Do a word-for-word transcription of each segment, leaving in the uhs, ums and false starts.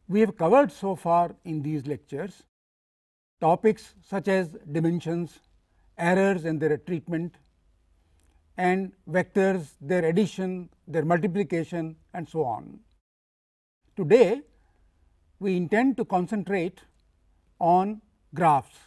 We have covered so far in these lectures topics such as dimensions, errors and their treatment, and vectors, their addition, their multiplication and so on. Today, we intend to concentrate on graphs,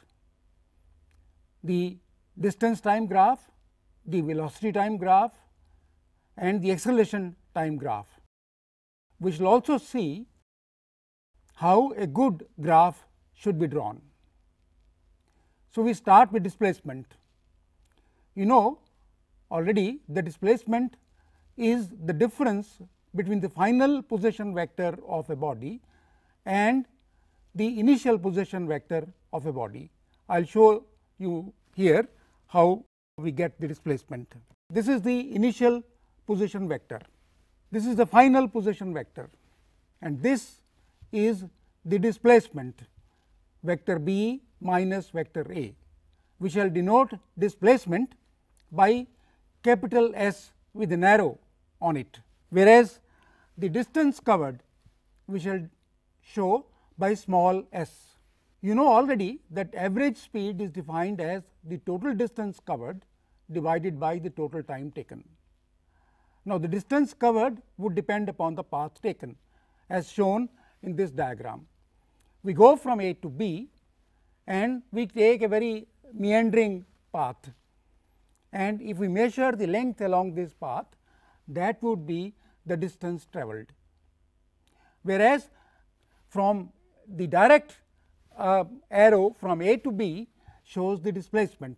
the distance time graph, the velocity time graph and the acceleration time graph. We shall also see how a good graph should be drawn. So, we start with displacement. You know already the displacement is the difference between the final position vector of a body and the initial position vector of a body. I will show you here how we get the displacement. This is the initial position vector, this is the final position vector, and this is the displacement vector b minus vector a. We shall denote displacement by capital S with an arrow on it, whereas the distance covered we shall show by small s. You know already that average speed is defined as the total distance covered divided by the total time taken. Now, the distance covered would depend upon the path taken as shown in this diagram. We go from A to B and we take a very meandering path, and if we measure the length along this path, that would be the distance travelled. Whereas, from the direct uh, arrow from A to B shows the displacement,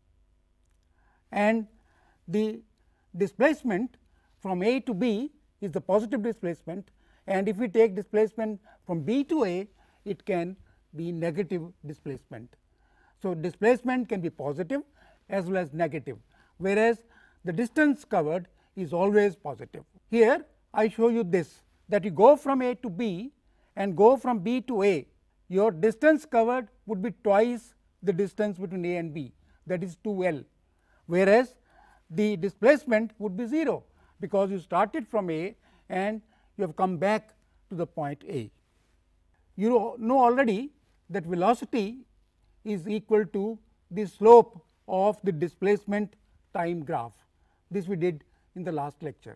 and the displacement from A to B is the positive displacement, and if we take displacement from B to A, it can be negative displacement. So, displacement can be positive as well as negative, whereas the distance covered is always positive. Here I show you this, that you go from A to B and go from B to A, your distance covered would be twice the distance between A and B, that is two L, whereas the displacement would be zero, because you started from A and you have come back to the point A. You know already that velocity is equal to the slope of the displacement time graph. This we did in the last lecture.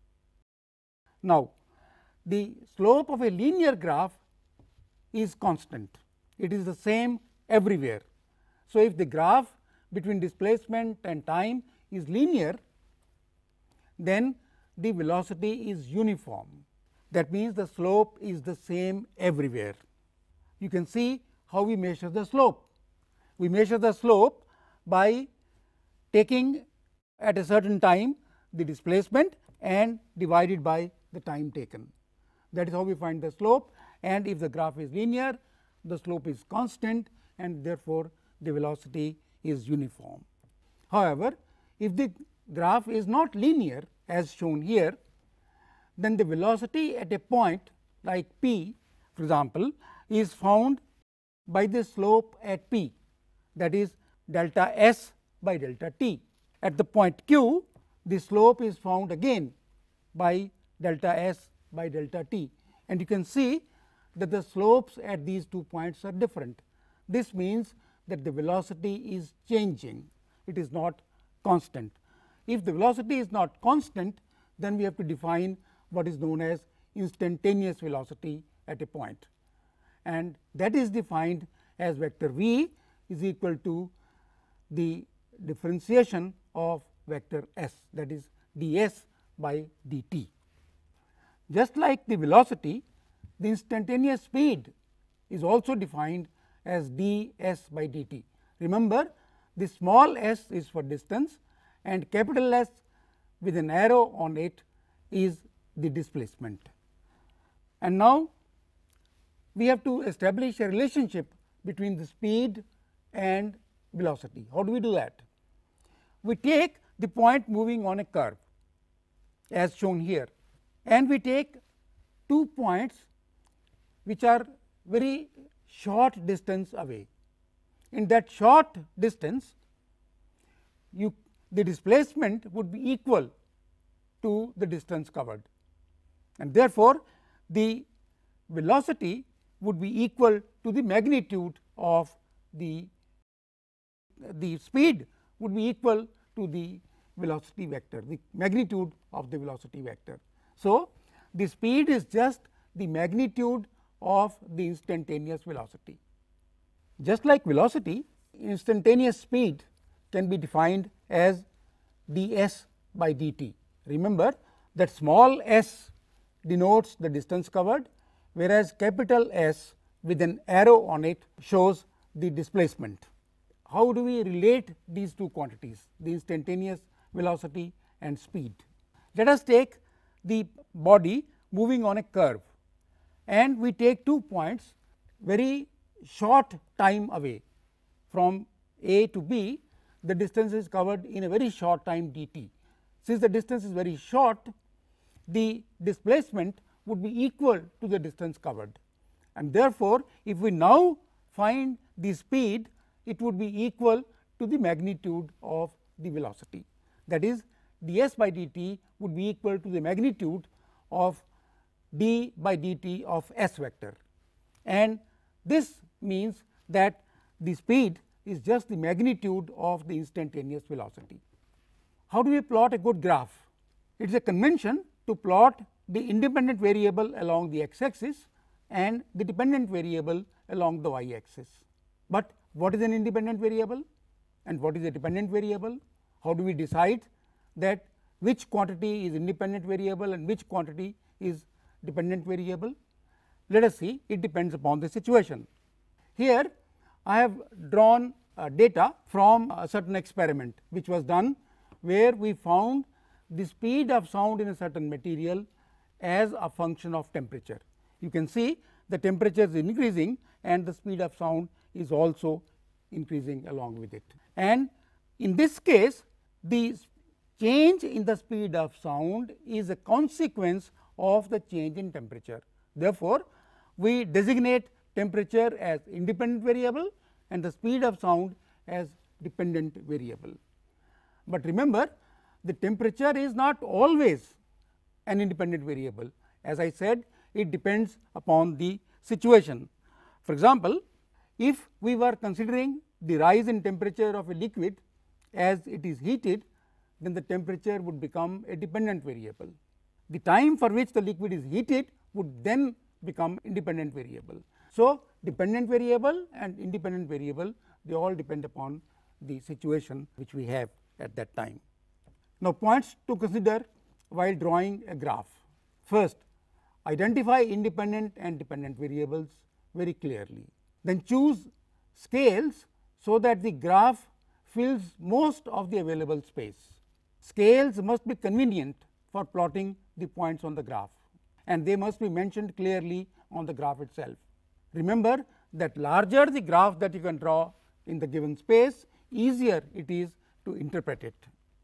Now, the slope of a linear graph is constant, it is the same everywhere. So, if the graph between displacement and time is linear, then the velocity is uniform. That means, the slope is the same everywhere. You can see how we measure the slope. We measure the slope by taking at a certain time the displacement and divided by the time taken. That is how we find the slope, and if the graph is linear, the slope is constant and therefore, the velocity is uniform. However, if the graph is not linear as shown here, then the velocity at a point like P, for example, is found by the slope at P, that is delta S by delta t. At the point Q, the slope is found again by delta S by delta t, and you can see that the slopes at these two points are different. This means that the velocity is changing, it is not constant. If the velocity is not constant, then we have to define what is known as instantaneous velocity at a point, and that is defined as vector v is equal to the differentiation of vector s, that is ds by dt. Just like the velocity, the instantaneous speed is also defined as ds by dt. Remember, the small s is for distance and capital S with an arrow on it is the displacement. And now, we have to establish a relationship between the speed and velocity. How do we do that? We take the point moving on a curve as shown here, and we take two points which are very short distance away. In that short distance, you the displacement would be equal to the distance covered, and therefore, the velocity would be equal to the magnitude of the the speed would be equal to the velocity vector, the magnitude of the velocity vector. So, the speed is just the magnitude of the instantaneous velocity. Just like velocity, instantaneous speed can be defined as ds by dt. Remember that small s denotes the distance covered, whereas capital S with an arrow on it shows the displacement. How do we relate these two quantities, the instantaneous velocity and speed? Let us take the body moving on a curve, and we take two points very short time away from A to B. The distance is covered in a very short time dt. Since the distance is very short, the displacement would be equal to the distance covered, and therefore, if we now find the speed, it would be equal to the magnitude of the velocity. That is, ds by dt would be equal to the magnitude of d by dt of s vector, and this means that the speed is just the magnitude of the instantaneous velocity. How do we plot a good graph? It is a convention to plot the independent variable along the x axis and the dependent variable along the y axis. But what is an independent variable and what is a dependent variable? How do we decide that which quantity is independent variable and which quantity is dependent variable? Let us see, it depends upon the situation. Here I have drawn uh, data from a certain experiment which was done, where we found the speed of sound in a certain material as a function of temperature. You can see the temperature is increasing and the speed of sound is also increasing along with it. And in this case, the change in the speed of sound is a consequence of the change in temperature. Therefore, we designate temperature as independent variable and the speed of sound as dependent variable. But remember, the temperature is not always an independent variable. As I said, it depends upon the situation. For example, if we were considering the rise in temperature of a liquid as it is heated, then the temperature would become a dependent variable. The time for which the liquid is heated would then become independent variable. So, dependent variable and independent variable, they all depend upon the situation which we have at that time. Now, points to consider while drawing a graph. First, identify independent and dependent variables very clearly. Then choose scales so that the graph fills most of the available space. Scales must be convenient for plotting the points on the graph, and they must be mentioned clearly on the graph itself. Remember that larger the graph that you can draw in the given space, easier it is to interpret it.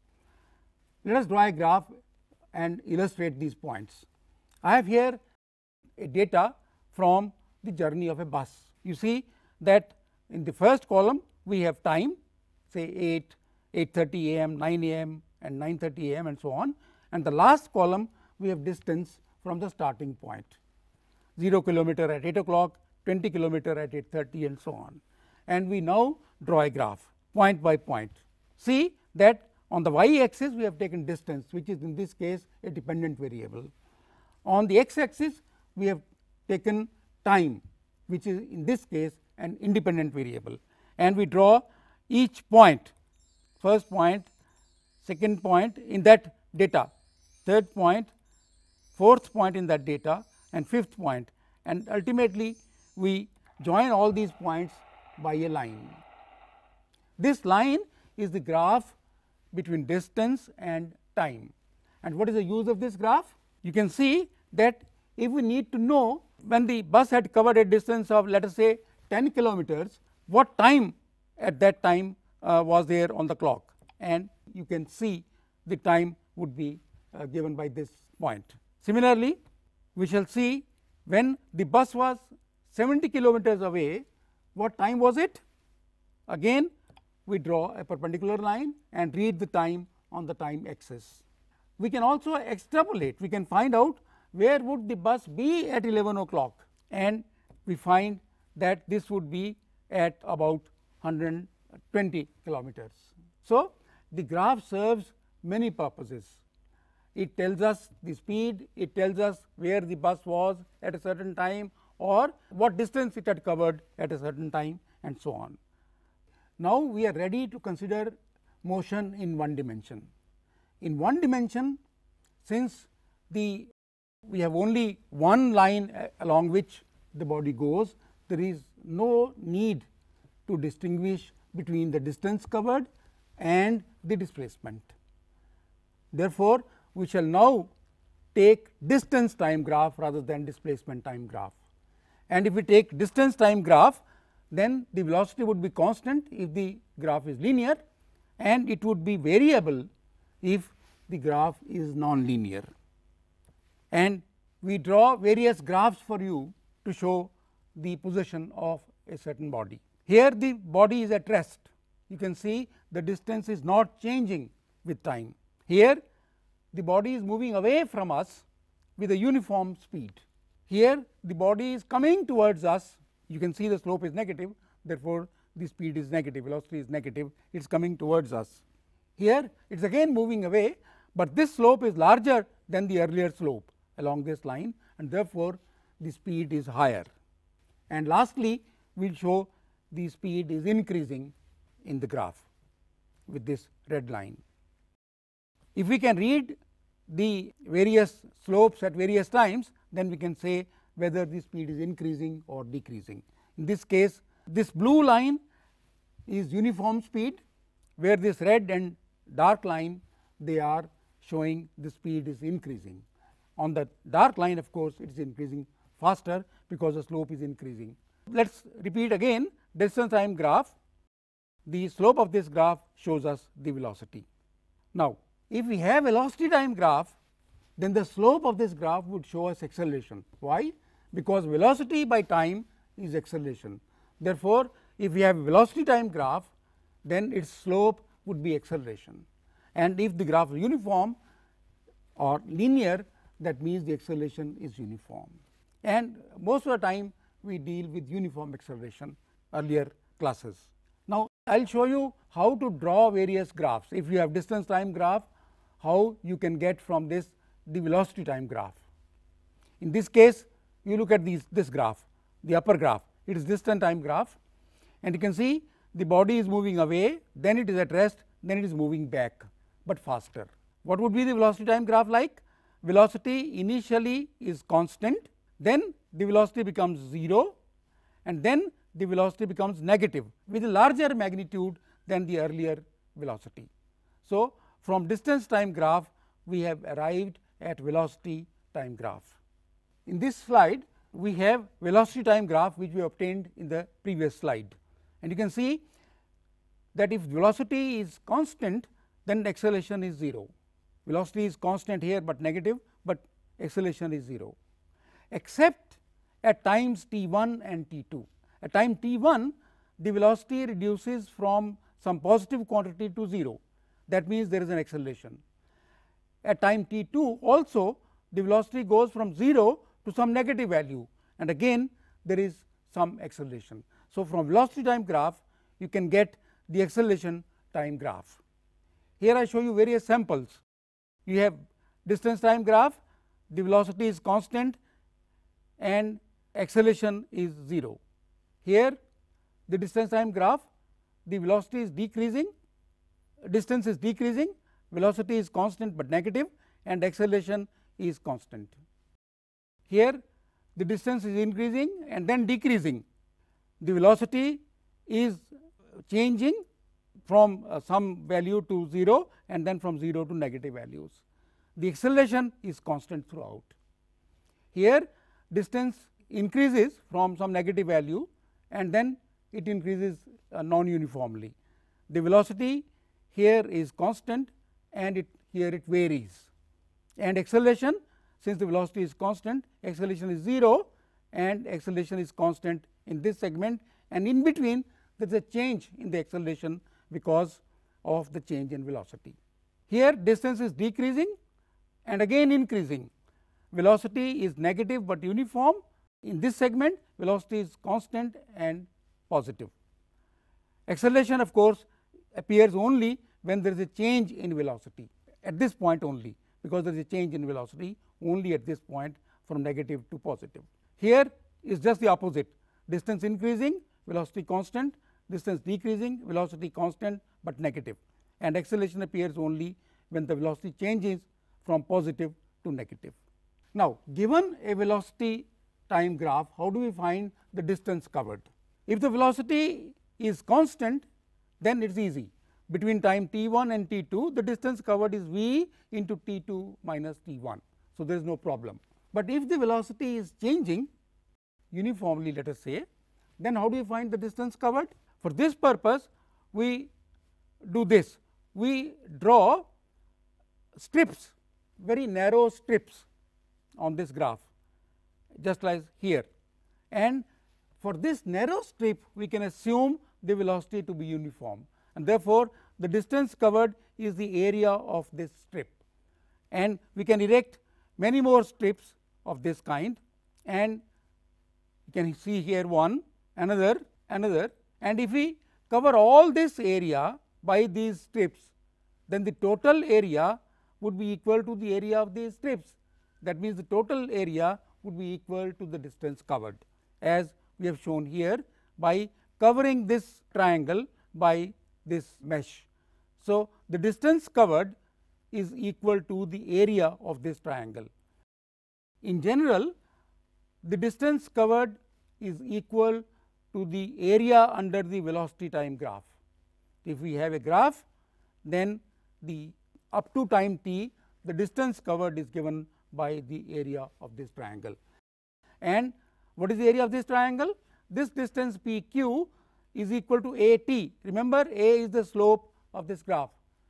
Let us draw a graph and illustrate these points. I have here a data from the journey of a bus. You see that in the first column we have time, say eight, eight thirty a m, nine a m and nine thirty a m and so on, and the last column we have distance from the starting point, zero kilometer at eight o'clock, twenty kilometer at eight thirty and so on. And we now draw a graph point by point. See that on the y axis we have taken distance, which is in this case a dependent variable. On the x axis we have taken time, which is in this case an independent variable, and we draw each point, first point, second point in that data, third point, fourth point in that data and fifth point, and ultimately we join all these points by a line. This line is the graph between distance and time. And what is the use of this graph? You can see that if we need to know when the bus had covered a distance of, let us say, ten kilometers, what time at that time uh, was there on the clock, and you can see the time would be uh, given by this point. Similarly, we shall see when the bus was seventy kilometers away, what time was it? Again we draw a perpendicular line and read the time on the time axis. We can also extrapolate, we can find out where would the bus be at eleven o'clock. and we find that this would be at about one hundred twenty kilometers. So, the graph serves many purposes. It tells us the speed, it tells us where the bus was at a certain time or what distance it had covered at a certain time, and so on. Now, we are ready to consider motion in one dimension. In one dimension, since the we have only one line along which the body goes, there is no need to distinguish between the distance covered and the displacement. Therefore, we shall now take distance time graph rather than displacement time graph. And if we take distance time graph, then the velocity would be constant if the graph is linear, and it would be variable if the graph is non-linear. And we draw various graphs for you to show the position of a certain body. Here the body is at rest. You can see the distance is not changing with time. Here the body is moving away from us with a uniform speed. Here the body is coming towards us. You can see the slope is negative, therefore, the speed is negative, velocity is negative, it is coming towards us. Here it is again moving away, but this slope is larger than the earlier slope along this line, and therefore, the speed is higher. And lastly, we will show the speed is increasing in the graph with this red line. If we can read the various slopes at various times, then we can say whether the speed is increasing or decreasing. In this case, this blue line is uniform speed, where this red and dark line, they are showing the speed is increasing. On the dark line, of course, it is increasing faster because the slope is increasing. Let us repeat again distance time graph. The slope of this graph shows us the velocity. Now, if we have velocity time graph, then the slope of this graph would show us acceleration. Why? Because velocity by time is acceleration. Therefore, if we have velocity time graph, then its slope would be acceleration, and if the graph is uniform or linear, that means the acceleration is uniform. And most of the time we deal with uniform acceleration earlier classes. Now, I will show you how to draw various graphs. If you have distance time graph, how you can get from this the velocity time graph. In this case, you look at these, this graph, the upper graph, it is distance time graph, and you can see the body is moving away, then it is at rest, then it is moving back, but faster. What would be the velocity time graph like? Velocity initially is constant, then the velocity becomes zero, and then the velocity becomes negative with a larger magnitude than the earlier velocity. So, from distance time graph, we have arrived at velocity time graph. In this slide, we have velocity time graph which we obtained in the previous slide, and you can see that if velocity is constant, then the acceleration is zero. Velocity is constant here, but negative, but acceleration is zero, except at times t one and t two. At time t one, the velocity reduces from some positive quantity to zero, that means there is an acceleration. At time t two also, the velocity goes from zero to some negative value, and again there is some acceleration. So, from velocity time graph you can get the acceleration time graph. Here I show you various samples. You have distance time graph, the velocity is constant and acceleration is zero. Here the distance time graph, the velocity is decreasing, distance is decreasing, velocity is constant but negative, and acceleration is constant. Here the distance is increasing and then decreasing, the velocity is changing from uh, some value to zero and then from zero to negative values. The acceleration is constant throughout. Here distance increases from some negative value and then it increases uh, non-uniformly. The velocity here is constant and it here it varies, and acceleration, since the velocity is constant, acceleration is zero and acceleration is constant in this segment, and in between there is a change in the acceleration because of the change in velocity. Here distance is decreasing and again increasing, velocity is negative but uniform, In this segment, velocity is constant and positive. Acceleration of course appears only when there is a change in velocity, at this point only, because there is a change in velocity only at this point from negative to positive. Here is just the opposite, distance increasing, velocity constant, distance decreasing, velocity constant but negative, and acceleration appears only when the velocity changes from positive to negative. Now, given a velocity time graph, how do we find the distance covered? If the velocity is constant, then it is easy. Between time t one and t two, the distance covered is v into t two minus t one. So, there is no problem. But if the velocity is changing uniformly, let us say, then how do we find the distance covered? For this purpose, we do this. We draw strips, very narrow strips on this graph, just like here, and for this narrow strip we can assume the velocity to be uniform, and therefore, the distance covered is the area of this strip, and we can erect many more strips of this kind, and you can see here one, another, another, and if we cover all this area by these strips, then the total area would be equal to the area of these strips. That means, the total area would be equal to the distance covered, as we have shown here by covering this triangle by this mesh. So, the distance covered is equal to the area of this triangle. In general, the distance covered is equal to the area under the velocity time graph. If we have a graph, then the up to time t, the distance covered is given by the area of this triangle. And what is the area of this triangle? This distance p q is equal to a t. Remember, a is the slope of this graph.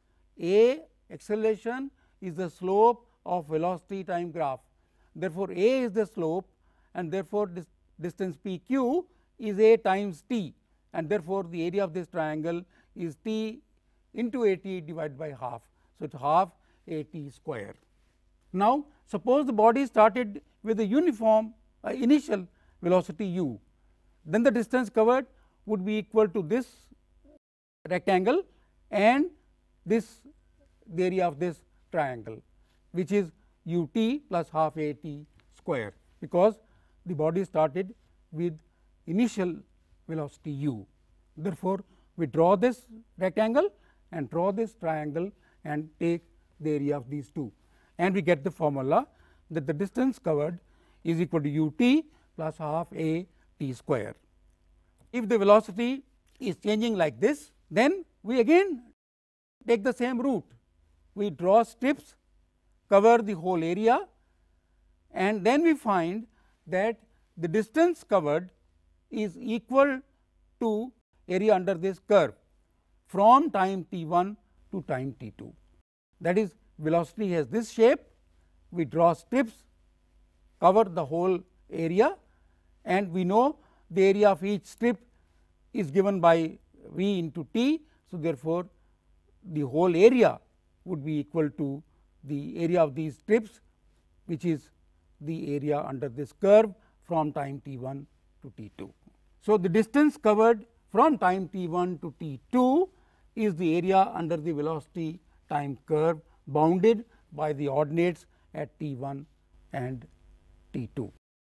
A acceleration is the slope of velocity time graph. Therefore, a is the slope, and therefore, this distance p q is a times t, and therefore, the area of this triangle is t into a t divided by half. So, it is half a t square. Now, suppose the body started with a uniform uh, initial velocity u, then the distance covered would be equal to this rectangle and this the area of this triangle, which is u t plus half a t square, because the body started with initial velocity u. Therefore, we draw this rectangle and draw this triangle and take the area of these two, and we get the formula that the distance covered is equal to u t plus half a t square. If the velocity is changing like this, then we again take the same route. We draw strips, cover the whole area, and then we find that the distance covered is equal to area under this curve from time t one to time t two. That is, velocity has this shape, we draw strips, cover the whole area, and we know the area of each strip is given by v into t. So, therefore, the whole area would be equal to the area of these strips, which is the area under this curve from time t one to t two. So, the distance covered from time t one to t two is the area under the velocity time curve bounded by the ordinates at t one and t two.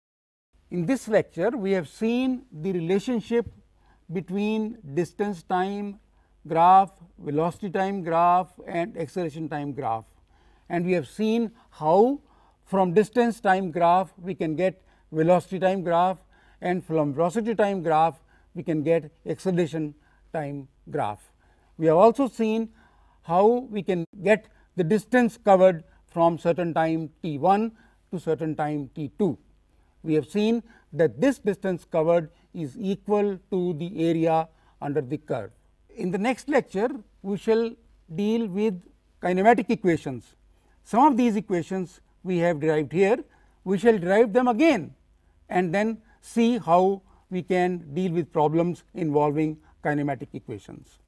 In this lecture, we have seen the relationship between distance time graph, velocity time graph, and acceleration time graph, and we have seen how from distance time graph we can get velocity time graph, and from velocity time graph we can get acceleration time graph. We have also seen how we can get the distance covered from certain time t one to certain time t two. We have seen that this distance covered is equal to the area under the curve. In the next lecture, we shall deal with kinematic equations. Some of these equations we have derived here, we shall derive them again and then see how we can deal with problems involving kinematic equations.